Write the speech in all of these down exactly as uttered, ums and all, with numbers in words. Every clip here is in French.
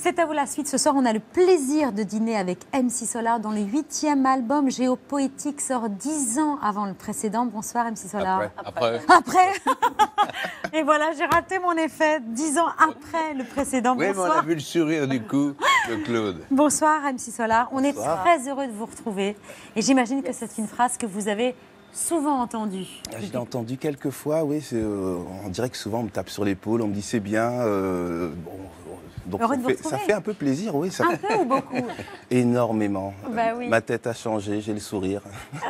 C'est à vous la suite. Ce soir, on a le plaisir de dîner avec M C Solar, dont le huitième album Géopoétique sort dix ans avant le précédent. Bonsoir M C Solar. Après. Après. Après. Et voilà, j'ai raté mon effet. Dix ans après le précédent. Oui, Bonsoir. mais on a vu le sourire du coup de Claude. Bonsoir M C Solar. On Bonsoir. est très heureux de vous retrouver. Et j'imagine que c'est une phrase que vous avez souvent entendue. Je l'ai entendu quelques fois, oui. Euh, on dirait que souvent on me tape sur l'épaule, on me dit c'est bien. Euh, bon, donc Heureux ça de vous fait, ça retrouver. fait un peu plaisir, oui. Ça Un peu ou beaucoup? énormément. Bah oui. Ma tête a changé, j'ai le sourire.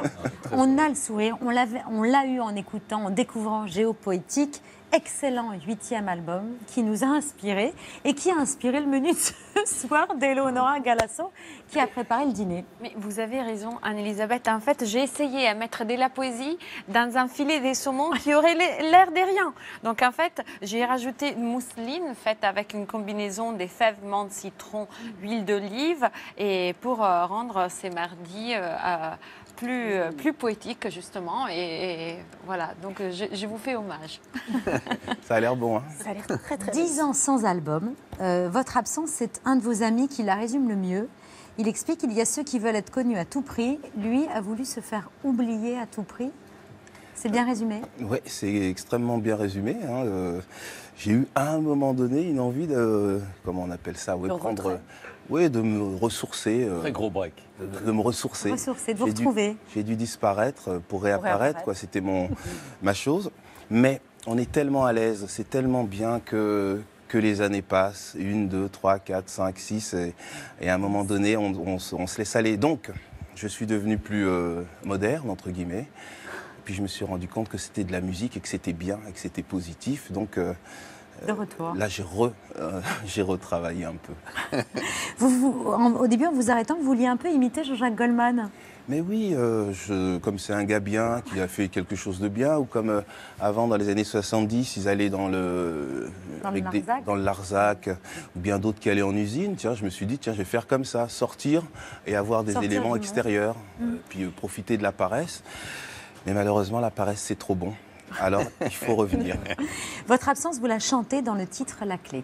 On a le sourire, on l'avait- on l'a eu en écoutant, en découvrant Géopoétique, excellent huitième album qui nous a inspiré et qui a inspiré le menu de ce soir d'Eleonora Galasso qui a préparé le dîner. Mais vous avez raison, Anne-Elisabeth. En fait, j'ai essayé à mettre de la poésie dans un filet des saumons qui aurait l'air de rien. Donc, en fait, j'ai rajouté une mousseline faite avec une combinaison des fèves, menthe, citron, huile d'olive, et pour euh, rendre ces mardis euh, euh, plus, euh, plus poétiques, justement. Et, et voilà, donc je, je vous fais hommage. Ça a l'air bon, hein. Ça a l'air très très Dix ans sans album. Euh, votre absence, c'est un de vos amis qui la résume le mieux. Il explique qu'il y a ceux qui veulent être connus à tout prix. Lui a voulu se faire oublier à tout prix. C'est bien résumé? Oui, c'est extrêmement bien résumé. Hein. Euh, j'ai eu à un moment donné une envie de, comment on appelle ça, ouais, De prendre, retrait. oui, de me ressourcer. euh, Très gros break. de, de me ressourcer. Ressourcer, de vous J'ai dû- retrouver. J'ai dû disparaître pour réapparaître, réapparaître. quoi. C'était mon ma chose. Mais on est tellement à l'aise, c'est tellement bien que que les années passent, une, deux, trois, quatre, cinq, six, et, et à un moment donné, on, on se- on se laisse aller. Donc, je suis devenu plus euh, moderne, entre guillemets. Puis je me suis rendu compte que c'était de la musique et que c'était bien et que c'était positif. Donc euh, De retour. là, j'ai re, euh, j'ai retravaillé un peu. Vous, vous- en- au début, en vous arrêtant, vous vouliez un peu imiter Jean-Jacques Goldman. Mais oui, euh, je, comme c'est un gars bien qui a fait quelque chose de bien, ou comme euh, avant dans les années soixante-dix, ils allaient dans le, Dans le avec des- Larzac. dans le Larzac, ou bien d'autres qui allaient en usine. Tiens, je me suis dit, tiens, je vais faire comme ça, sortir et avoir des Sortir du éléments monde. extérieurs, euh, puis euh, profiter de la paresse. Mais malheureusement, la paresse, c'est trop bon. Alors, il faut revenir. Votre absence, vous la chantez dans le titre La Clé.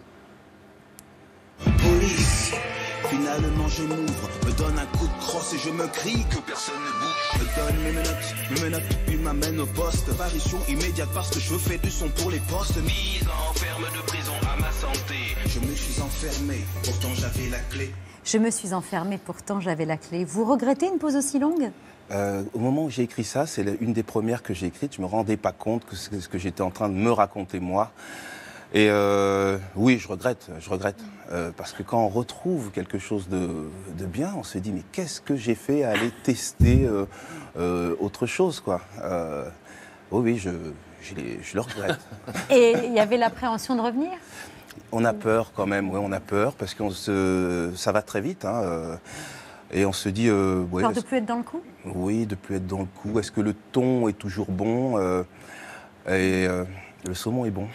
Police, finalement je m'ouvre, me donne un coup de crosse et je me crie que personne ne bouge. Me donne mes menottes, mes menottes, puis m'amène au poste. Apparition immédiate parce que je fais du son pour les postes. Mise en ferme de prison à ma santé. Je me suis enfermé, pourtant j'avais la clé. Je me suis enfermée, pourtant j'avais la clé. Vous regrettez une pause aussi longue? Euh, au moment où j'ai écrit ça, c'est la- une des premières que j'ai écrites. Je ne me rendais pas compte que c'est ce que j'étais en train de me raconter moi. Et euh, oui, je regrette, je regrette. Euh, parce que quand on retrouve quelque chose de, de bien, on se dit, mais qu'est-ce que j'ai fait à aller tester euh, euh, autre chose, quoi. Euh, oui, oui, je, je, l'ai- je le regrette. Et il y avait l'appréhension de revenir? On a peur quand même, oui, on a peur, parce que ça va très vite. Hein, euh, et on se dit... Euh, ouais, Peur de plus être dans le coup? Oui, de plus être dans le coup. Est-ce que le ton est toujours bon euh, Et euh, le saumon est bon.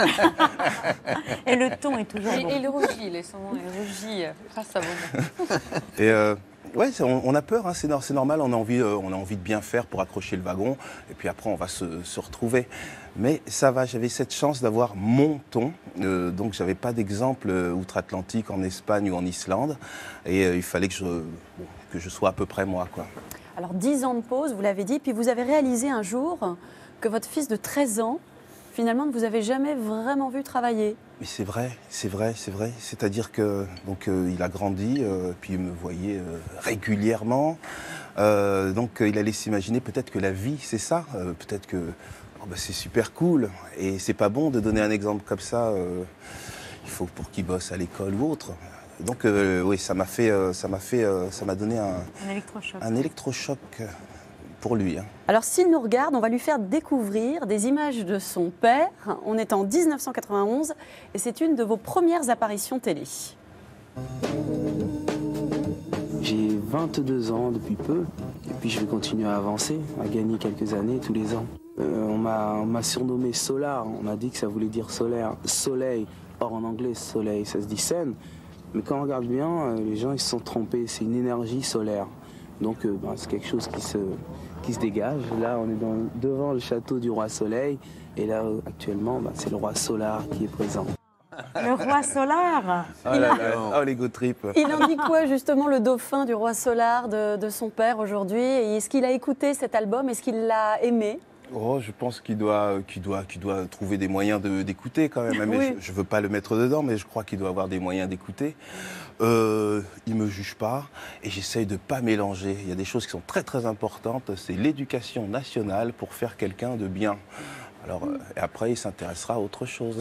Et le ton est toujours Et, bon. et le rougit, les saumons, les rougis, euh, face à vous. Et euh, ouais, c'est- on, on a peur, hein, c'est nor- c'est normal, on a, envie, euh, on a envie de bien faire pour accrocher le wagon, et puis après on va se, se retrouver. Mais ça va, j'avais cette chance d'avoir mon ton, euh, donc j'avais pas d'exemple euh, outre-Atlantique, en Espagne ou en Islande, et euh, il fallait que je, bon, que je sois à peu près moi, quoi. Alors, dix ans de pause, vous l'avez dit, puis vous avez réalisé un jour que votre fils de treize ans, finalement, ne vous avez jamais vraiment vu travailler. Mais c'est vrai, c'est vrai, c'est vrai. C'est-à-dire que donc euh, il a grandi, euh, puis il me voyait euh, régulièrement. Euh, donc euh, il allait s'imaginer peut-être que la vie, c'est ça. Euh, peut-être que oh, bah, c'est super cool. Et c'est pas bon de donner un exemple comme ça. euh, il faut pour qu'il bosse à l'école ou autre. Donc euh, oui, ça m'a fait, euh, ça m'a fait, euh, ça m'a donné un, Un électrochoc. un électrochoc euh, pour lui. Hein. Alors, s'il nous regarde, on va lui faire découvrir des images de son père. On est en mille neuf cent quatre-vingt-onze et c'est une de vos premières apparitions télé. J'ai vingt-deux ans depuis peu, et puis je vais continuer à avancer, à gagner quelques années tous les ans. Euh, on m'a on m'a surnommé Solar, on m'a dit que ça voulait dire solaire, soleil. Or en anglais, soleil, ça se dit sun. Mais quand on regarde bien, euh, les gens ils se sont trompés, c'est une énergie solaire. Donc euh, ben, c'est quelque chose qui se, qui se dégage. Là, on est dans- devant le château du roi Soleil, et là, euh, actuellement, ben, c'est le roi Solar qui est présent. Le roi Solar. Oh, là là, oh les go trip. Il en dit quoi justement le dauphin du roi Solar de, de son père aujourd'hui? Et est-ce qu'il a écouté cet album? Est-ce qu'il l'a aimé? Oh, je pense qu'il doit, qu'il doit, qu'il doit trouver des moyens de, d'écouter quand même. Mais Oui. je ne veux pas le mettre dedans, mais je crois qu'il doit avoir des moyens d'écouter. Euh, il ne me juge pas et j'essaye de ne pas mélanger. Il y a des choses qui sont très très importantes. C'est l'éducation nationale pour faire quelqu'un de bien. Alors, euh, et après, il s'intéressera à autre chose.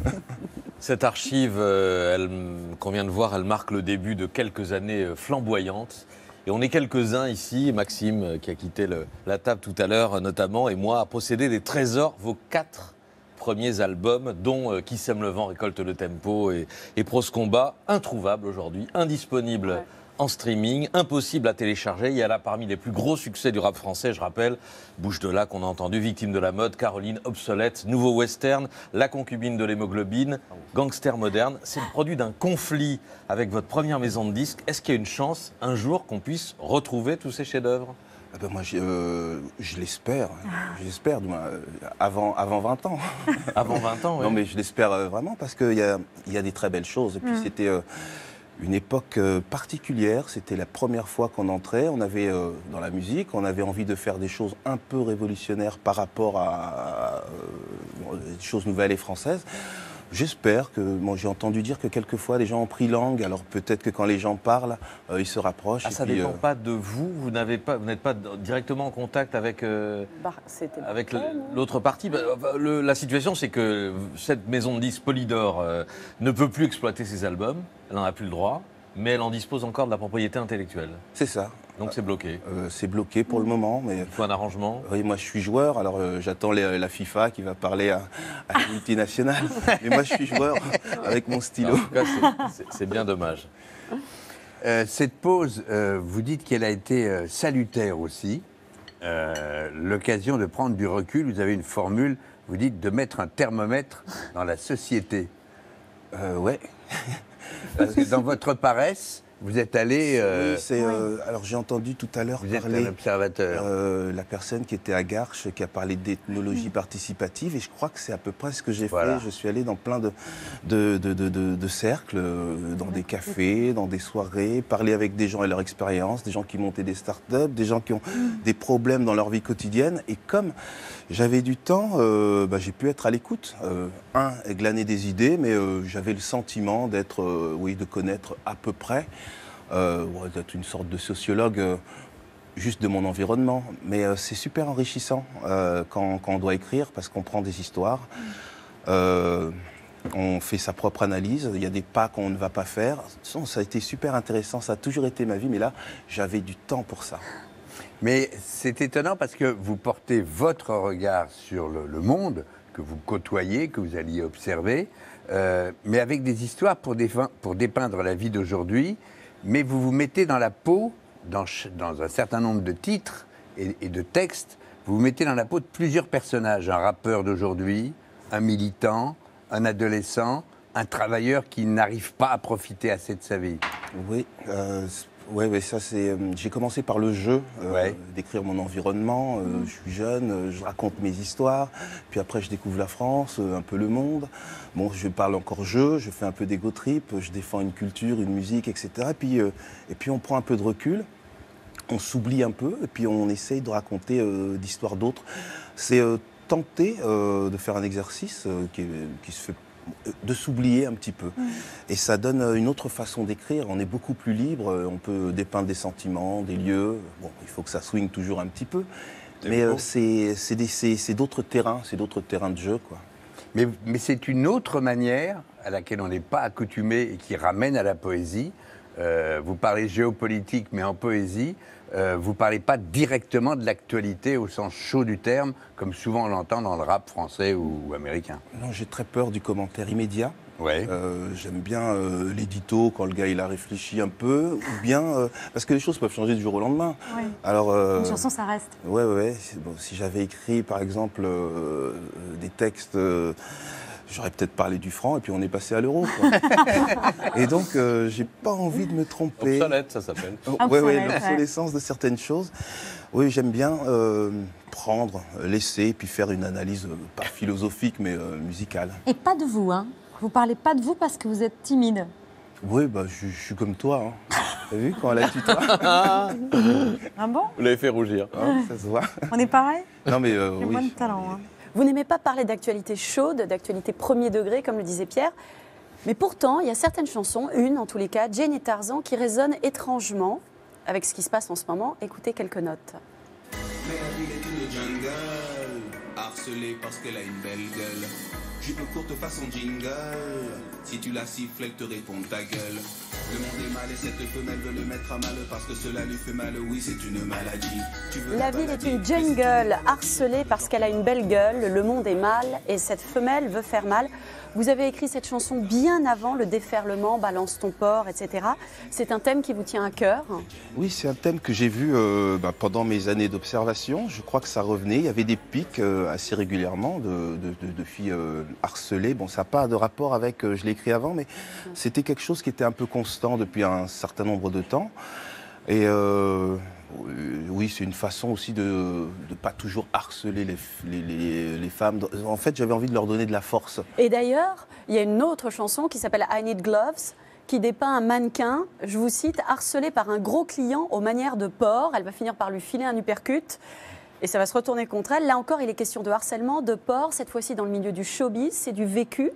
Cette archive euh, elle, qu'on vient de voir, elle marque le début de quelques années euh, flamboyantes. Et on est quelques-uns ici, Maxime, euh, qui a quitté le, la table tout à l'heure, euh, notamment, et moi, à posséder des trésors, vos quatre premiers albums, dont euh, Qui sème le vent récolte le tempo et, et Prose Combat, introuvables aujourd'hui, indisponibles. Ouais. En streaming, impossible à télécharger. Il y a là parmi les plus gros succès du rap français, je rappelle, Bouche de là qu'on a entendu, Victime de la mode, Caroline, Obsolète, Nouveau Western, La concubine de l'hémoglobine, Gangster moderne. C'est le produit d'un conflit avec votre première maison de disques. Est-ce qu'il y a une chance un jour qu'on puisse retrouver tous ces chefs-d'œuvre? Ah ben moi, euh, je l'espère, je l'espère, avant, avant vingt ans. Avant vingt ans, oui. Non mais je l'espère vraiment parce qu'il y a, y a des très belles choses. Et puis mmh. c'était... Euh, une époque euh, particulière, c'était la première fois qu'on entrait, on avait euh, dans la musique, on avait envie de faire des choses un peu révolutionnaires par rapport à, à euh, des choses nouvelles et françaises. J'espère que, bon, j'ai entendu dire que quelquefois les gens ont pris langue, alors peut-être que quand les gens parlent, euh, ils se rapprochent. Ah, ça ne dépend euh... pas de vous, vous n'avez pas, vous n'êtes pas directement en contact avec, euh, bah, avec l'autre partie. Bah, le, la situation, c'est que cette maison de disques Polydor euh, ne peut plus exploiter ses albums, elle n'en a plus le droit, mais elle en dispose encore de la propriété intellectuelle. C'est ça. Donc c'est bloqué. Euh, c'est bloqué pour le moment, mais il faut un arrangement. Oui, moi je suis joueur, alors euh, j'attends les, la FIFA qui va parler à, à la multinationale. Mais moi je suis joueur avec mon stylo. En tout cas, c'est, c'est bien dommage. Euh, cette pause, euh, vous dites qu'elle a été euh, salutaire aussi. Euh, l'occasion de prendre du recul. Vous avez une formule. Vous dites de mettre un thermomètre dans la société. Euh, ouais. Parce que dans votre paresse. Vous êtes allé... Euh... Oui, c'est, euh, alors j'ai entendu tout à l'heure vous parler... Êtes un observateur. Euh, la personne qui était à Garches, qui a parlé d'ethnologie mmh. participative, et je crois que c'est à peu près ce que j'ai voilà. fait. Je suis allé dans plein de, de, de, de, de, de cercles, dans des cafés, dans des soirées, parler avec des gens et leur expérience, des gens qui montaient des start-up, des gens qui ont mmh. des problèmes dans leur vie quotidienne. Et comme j'avais du temps, euh, bah, j'ai pu être à l'écoute. Euh, un, glaner des idées, mais euh, j'avais le sentiment d'être, euh, oui, de connaître à peu près... Euh, ouais, d'être une sorte de sociologue euh, juste de mon environnement. Mais euh, c'est super enrichissant euh, quand, quand on doit écrire parce qu'on prend des histoires, euh, on fait sa propre analyse, il y a des pas qu'on ne va pas faire. Ça a été super intéressant, ça a toujours été ma vie, mais là, j'avais du temps pour ça. Mais c'est étonnant parce que vous portez votre regard sur le, le monde que vous côtoyez, que vous alliez observer, euh, mais avec des histoires pour, défin- pour dépeindre la vie d'aujourd'hui. Mais vous vous mettez dans la peau, dans, dans un certain nombre de titres et, et de textes, vous vous mettez dans la peau de plusieurs personnages. Un rappeur d'aujourd'hui, un militant, un adolescent, un travailleur qui n'arrive pas à profiter assez de sa vie. Oui, euh, ouais, ouais, ça c'est. Euh, j'ai commencé par le jeu, euh, ouais. d'écrire mon environnement. Euh, mmh. Je suis jeune, euh, je raconte mes histoires. Puis après, je découvre la France, euh, un peu le monde. Bon, je parle encore jeu, je fais un peu d'ego trip, je défends une culture, une musique, et cetera. Et puis, euh, et puis on prend un peu de recul, on s'oublie un peu, et puis on essaye de raconter euh, d'histoires d'autres. C'est euh, tenter euh, de faire un exercice euh, qui, qui se fait de s'oublier un petit peu. Mmh. Et ça donne une autre façon d'écrire. On est beaucoup plus libre, on peut dépeindre des sentiments, des lieux. Bon, il faut que ça swing toujours un petit peu. C'est mais euh, c'est, c'est, des, c'est, c'est d'autres terrains, c'est d'autres terrains de jeu, quoi. Mais, mais c'est une autre manière à laquelle on n'est pas accoutumé et qui ramène à la poésie. Euh, vous parlez géopolitique, mais en poésie, euh, vous ne parlez pas directement de l'actualité au sens chaud du terme, comme souvent on l'entend dans le rap français ou, ou américain. Non, j'ai très peur du commentaire immédiat. Ouais. Euh, j'aime bien euh, l'édito quand le gars il a réfléchi un peu, ou bien euh, parce que les choses peuvent changer du jour au lendemain. Oui. Alors euh, une chanson, ça reste. Ouais, ouais. ouais. Bon, si j'avais écrit par exemple euh, des textes. Euh, J'aurais peut-être parlé du franc et puis on est passé à l'euro. Et donc, euh, j'ai pas envie de me tromper. Obsolète, ça s'appelle. Oui, ouais, ouais, l'obsolescence de certaines choses. Oui, j'aime bien euh, prendre, laisser, puis faire une analyse, euh, pas philosophique, mais euh, musicale. Et pas de vous, hein. Vous parlez pas de vous parce que vous êtes timide. Oui, bah, je, je suis comme toi. Hein. T'as vu quand elle a tutoie Ah bon? Vous l'avez fait rougir. hein, ça se voit. On est pareil? Non, mais euh, J'ai oui. moins de talent. Hein. Vous n'aimez pas parler d'actualité chaude, d'actualité premier degré, comme le disait Pierre. Mais pourtant, il y a certaines chansons, une en tous les cas, Jane et Tarzan, qui résonnent étrangement avec ce qui se passe en ce moment. Écoutez quelques notes. Mais la ville est une jungle, harcelée parce qu'elle a une belle gueule. Jupe courte façon jingle, si tu la siffles, elle te répond ta gueule. Le monde est mal et cette femelle veut le mettre à mal parce que cela lui fait mal, oui c'est une maladie. Tu veux La ville est une jungle, harcelée parce qu'elle a une belle gueule, le monde est mal et cette femelle veut faire mal. Vous avez écrit cette chanson bien avant le déferlement, Balance ton porc, et cetera. C'est un thème qui vous tient à cœur. Oui, c'est un thème que j'ai vu euh, bah, pendant mes années d'observation. Je crois que ça revenait. Il y avait des pics euh, assez régulièrement de, de, de, de filles euh, harcelées. Bon, ça n'a pas de rapport avec, euh, je l'ai écrit avant, mais c'était quelque chose qui était un peu constant depuis un certain nombre de temps. Et euh, oui, c'est une façon aussi de ne pas toujours harceler les, les, les, les femmes. En fait, j'avais envie de leur donner de la force. Et d'ailleurs, il y a une autre chanson qui s'appelle I Need Gloves, qui dépeint un mannequin, je vous cite, harcelé par un gros client aux manières de porc. Elle va finir par lui filer un uppercut et ça va se retourner contre elle. Là encore, il est question de harcèlement, de porc, cette fois-ci dans le milieu du showbiz, c'est du vécu.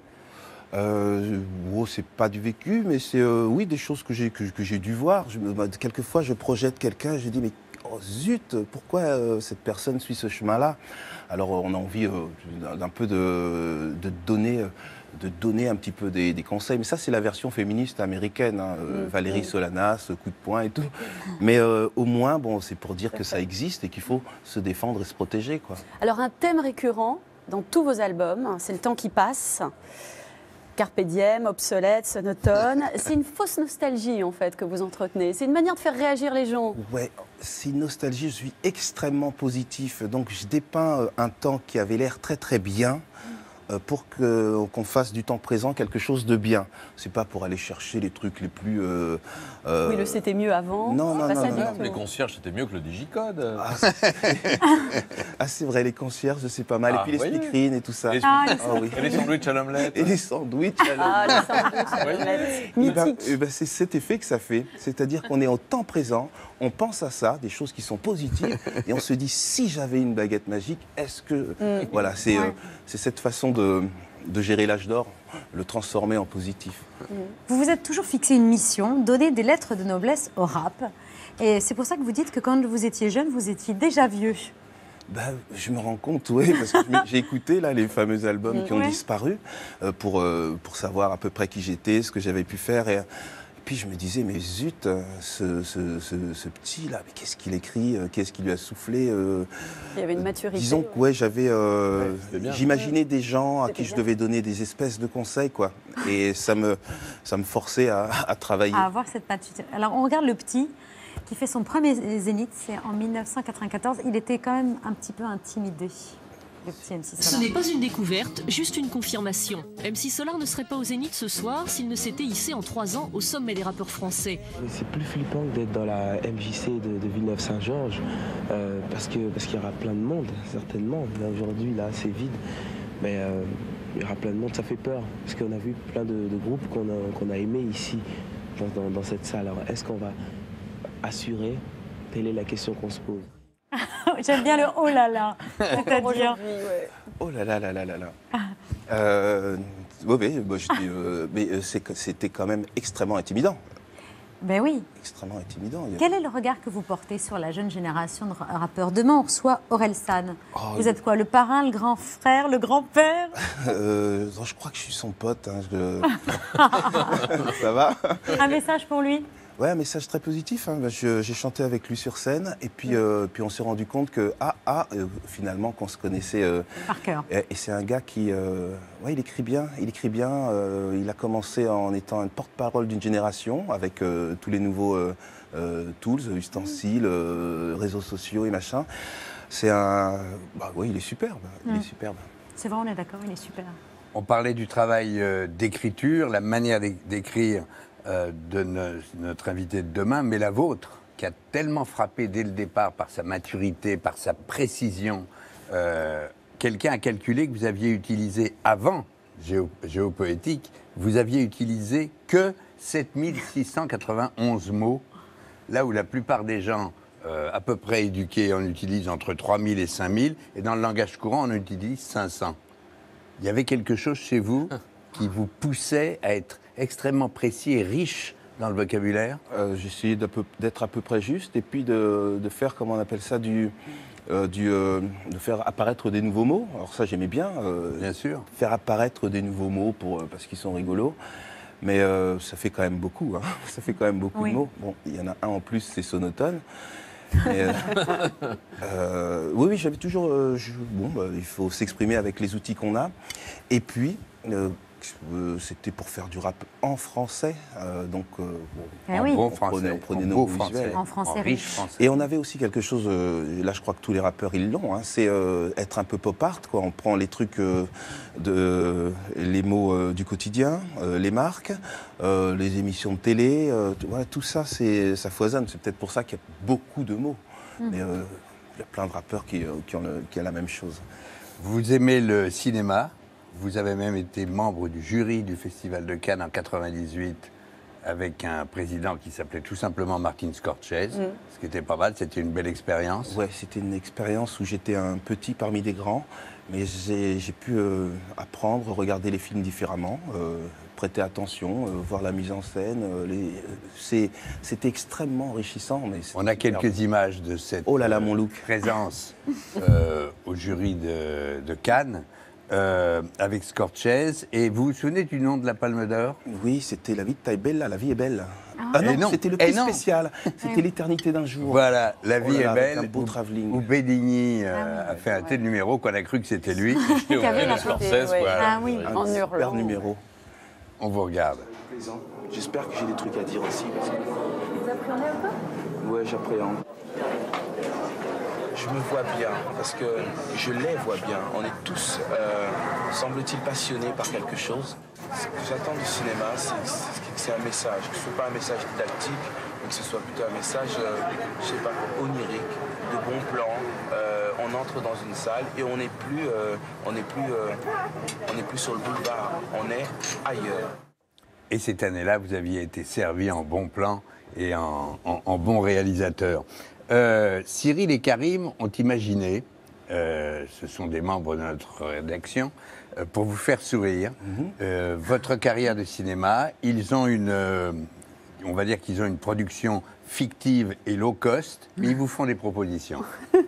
Euh, oh, c'est pas du vécu, mais c'est euh, oui des choses que j'ai que, que j'ai dû voir. Je, bah, quelquefois, je projette quelqu'un et je dis mais oh, zut, pourquoi euh, cette personne suit ce chemin-là? Alors, on a envie euh, d'un peu de, de donner. de donner un petit peu des, des conseils. Mais ça, c'est la version féministe américaine, hein, euh, mmh. Valérie Solanas, coup de poing et tout. Mais euh, au moins, bon, c'est pour dire que ça existe et qu'il faut se défendre et se protéger, quoi. Alors, un thème récurrent dans tous vos albums, c'est le temps qui passe. Carpe diem, obsolète, sonotone. C'est une fausse nostalgie, en fait, que vous entretenez. C'est une manière de faire réagir les gens. Ouais, c'est une nostalgie. Je suis extrêmement positif. Donc, je dépeins un temps qui avait l'air très, très bien pour que, qu'on fasse du temps présent quelque chose de bien. C'est pas pour aller chercher les trucs les plus... Euh, euh... Oui, le c'était mieux avant. Non, non, non, non, non, non. Les concierges, c'était mieux que le digicode. Ah, ah, c'est vrai, les concierges, c'est pas mal. Ah, et puis les voyez. speakerines et tout ça. Et les, Ah, ah, oui. et les sandwichs à l'omelette. Et les sandwichs à Ah, les sandwichs à l'omelette. Et ben, Mythique. et ben, c'est cet effet que ça fait. C'est-à-dire qu'on est en temps présent, on pense à ça, des choses qui sont positives, et on se dit, si j'avais une baguette magique, est-ce que... Mm. Voilà, c'est Ouais. euh, c'est cette façon de... de gérer l'âge d'or, le transformer en positif. Vous vous êtes toujours fixé une mission, donner des lettres de noblesse au rap. Et c'est pour ça que vous dites que quand vous étiez jeune, vous étiez déjà vieux. Ben, je me rends compte, oui, parce que je me- j'ai écouté là, les fameux albums qui ont Ouais. disparu euh, pour, euh, pour savoir à peu près qui j'étais, ce que j'avais pu faire. Et, et puis je me disais, mais zut, euh, ce, ce, ce, ce petit-là, mais qu'est-ce qu'il écrit, euh, qu'est-ce qu'il lui a soufflé euh, Il y avait une maturité. Disons que ouais, j'avais, euh, Ouais, c'était bien. j'imaginais des gens à C'était qui je bien. devais donner des espèces de conseils, quoi. Et ça me, ça me forçait à, à travailler. À avoir cette maturité. Alors, on regarde le petit qui fait son premier zénith, c'est en mille neuf cent quatre-vingt-quatorze. Il était quand même un petit peu intimidé, le petit M C Ce Solar. n'est pas une découverte, juste une confirmation. M C Solar ne serait pas au Zénith ce soir s'il ne s'était hissé en trois ans au sommet des rappeurs français. C'est plus flippant que d'être dans la M J C de, de Villeneuve-Saint-Georges, euh, parce que parce qu'il y aura plein de monde, certainement. Là, aujourd'hui, là, c'est vide, mais euh, il y aura plein de monde, ça fait peur, parce qu'on a vu plein de, de groupes qu'on a, qu'on a aimés ici, dans, dans, dans cette salle. Alors, est-ce qu'on va assurer? Telle est la question qu'on se pose. J'aime bien le oh là là. C'est-à-dire, Aujourd'hui, ouais. Oh là là là là là là. Euh, ouais, ouais, bah, j'étais, euh, mais euh, c'est que c'était quand même extrêmement intimidant. ben oui. Extrêmement intimidant. Il y a- Quel est le regard que vous portez sur la jeune génération de ra- rappeurs? Demain, on reçoit Aurel San. Oh, Vous il- êtes quoi, le parrain, le grand frère, le grand-père? Euh, non, je crois que je suis son pote. Hein, je- Ça va? Un message pour lui? Ouais, un message très positif. Hein. Je- J'ai chanté avec lui sur scène et puis, euh, puis on s'est rendu compte que, ah, ah, euh, finalement, qu'on se connaissait. euh, Par cœur. et et c'est un gars qui, euh, ouais, il écrit bien. Il écrit bien. euh, il a commencé en étant un porte-parole d'une génération avec euh, tous les nouveaux euh, euh, tools, ustensiles, euh, réseaux sociaux et machin. C'est un, bah oui, il est superbe. Il Mm. est superbe. C'est vrai, on est d'accord, il est super. On parlait du travail euh, d'écriture, la manière d'é- d'écrire euh, de no- notre invité de demain, mais la vôtre, qui a tellement frappé dès le départ par sa maturité, par sa précision. Euh, Quelqu'un a calculé que vous aviez utilisé avant géo, géopoétique, vous aviez utilisé que sept mille six cent quatre-vingt-onze mots, là où la plupart des gens euh, à peu près éduqués en utilisent entre trois mille et cinq mille, et dans le langage courant, on en utilise cinq cents. Il y avait quelque chose chez vous qui vous poussait à être extrêmement précis et riche dans le vocabulaire? euh, J'ai essayé d'être à peu près juste et puis de, de faire, comment on appelle ça, du, euh, du, euh, de faire apparaître des nouveaux mots. Alors ça, j'aimais bien. Euh, Bien sûr. Faire apparaître des nouveaux mots pour, parce qu'ils sont rigolos. Mais euh, ça fait quand même beaucoup. Hein. Ça fait quand même beaucoup Oui. de mots. Bon, il y en a un en plus, c'est sonotone. Mais, euh, euh, oui, oui, j'avais toujours. Euh, je, bon, bah, il faut s'exprimer avec les outils qu'on a. Et puis, euh, euh, c'était pour faire du rap en français. Euh, donc, euh, bon, Eh En oui. bon on français, prenait, on prenait en nos beau mots français, visuels. En français riche riche. français. Et on avait aussi quelque chose, euh, là je crois que tous les rappeurs ils l'ont, hein, c'est euh, être un peu pop art, quoi. On prend les trucs, euh, de, les mots euh, du quotidien, euh, les marques, euh, les émissions de télé, euh, tout, voilà, tout ça, c'est, ça foisonne. C'est peut-être pour ça qu'il y a beaucoup de mots. Mmh. Mais euh, il y a plein de rappeurs qui, euh, qui ont, le, qui ont la même chose. Vous aimez le cinéma, vous avez même été membre du jury du Festival de Cannes en quatre-vingt-dix-huit avec un président qui s'appelait tout simplement Martin Scorsese, Mm. ce qui était pas mal, c'était une belle expérience. Ouais, c'était une expérience où j'étais un petit parmi des grands, mais j'ai, j'ai pu euh, apprendre, regarder les films différemment, euh, prêter attention, euh, voir la mise en scène. Euh, les, c'est, c'était extrêmement enrichissant. Mais On a quelques images de cette Oh là là, mon look. présence euh, au jury de, de Cannes euh, avec Scorsese. Et vous vous souvenez du nom de la Palme d'Or? Oui, c'était La vie de taille belle, là, La vie est belle. Ah. Ah non, Et non, c'était le et prix non. spécial. C'était L'éternité d'un jour. Voilà, La Oh vie là là, est avec belle, un beau où, travelling. où Bédigny euh, Ah oui. a fait un tel numéro qu'on a cru que c'était lui. Jeté au Qui avait pied de la Scorsese, beauté, ouais. voilà. Ah oui. En Super hurlant. numéro. On vous regarde. Plaisant. J'espère que j'ai des trucs à dire aussi. Parce que... Vous appréhendez un peu? Ouais, j'appréhende. Je me vois bien, parce que je les vois bien. On est tous, euh, semble-t-il, passionnés par quelque chose. Ce que j'attends du cinéma, c'est, c'est, c'est un message. Que ce ne soit pas un message didactique, mais que ce soit plutôt un message, euh, je sais pas, onirique, de bons plans. Euh, on entre dans une salle et on n'est plus, euh, on n'est plus, euh, on n'est plus sur le boulevard. On est ailleurs. Et cette année-là, vous aviez été servi en bon plan et en, en- en bon réalisateur. Euh, Cyril et Karim ont imaginé, euh, ce sont des membres de notre rédaction, euh, pour vous faire sourire, euh, votre carrière de cinéma. Ils ont une, euh, on va dire qu'ils ont une production fictive et low cost, mais ils vous font des propositions.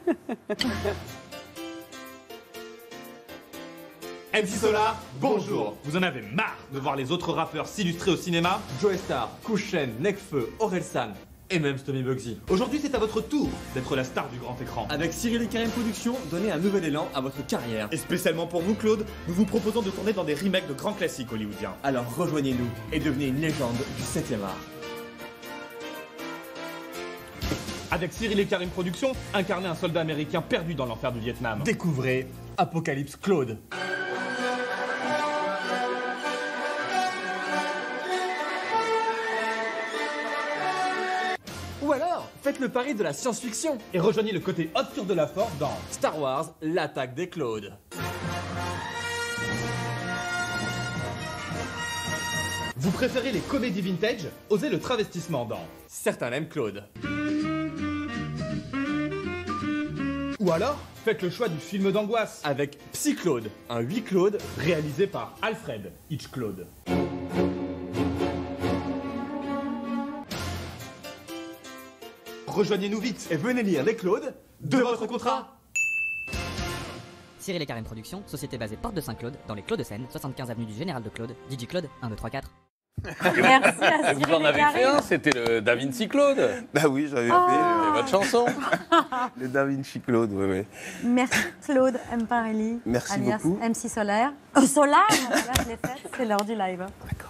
M C Solar, bonjour. Vous en avez marre de voir les autres rappeurs s'illustrer au cinéma? Joe Star, Kouchen, Nekfeu, Orelsan et même Stomy Bugsy. Aujourd'hui, c'est à votre tour d'être la star du grand écran. Avec Cyril et Karim Productions, donnez un nouvel élan à votre carrière. Et spécialement pour vous, Claude, nous vous proposons de tourner dans des remakes de grands classiques hollywoodiens. Alors rejoignez-nous et devenez une légende du septième art. Avec Cyril et Karim Productions, incarnez un soldat américain perdu dans l'enfer du Vietnam. Découvrez Apocalypse Claude. Ou alors, faites le pari de la science-fiction. Et rejoignez le côté obscur de la force dans Star Wars, l'attaque des Claudes. Vous préférez les comédies vintage? Osez le travestissement dans Certains l'aiment Claude. Ou alors, faites le choix du film d'angoisse Avec Psy Claude, un huis Claude. réalisé par Alfred Hitchclaude. Rejoignez-nous vite Et venez lire les Claudes de votre contrat. Cyril et Karim Productions, société basée Porte de Saint-Claude, dans les Clos de Seine, soixante-quinze avenue du Général de Claude, D J Claude, un, deux, trois, quatre. Merci à Et vous Cyril en et avez Karim. fait un, c'était le Da Vinci Claude. Bah oui, j'avais Oh. fait Et votre chanson. euh, le Da Vinci Claude, oui, oui. Merci Claude Mparelli, Merci alias beaucoup. M C Solaire. Euh, Solar, voilà, je l'ai faite, c'est l'heure du live. D'accord.